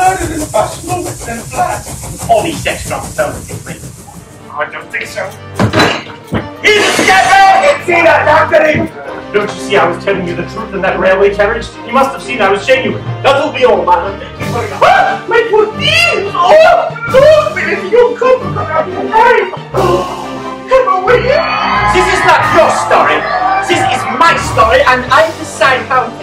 murdered in the past month in a flat. All these extra-relative, mate. I don't think so. He's a scabber! See that, after him! Don't you see I was telling you the truth in that railway carriage? You must have seen I was genuine. That'll be all, man. Ah, my poor dears! Oh, Billy, you come out of the life! Come away! This is not your story. This is my story, and I decide how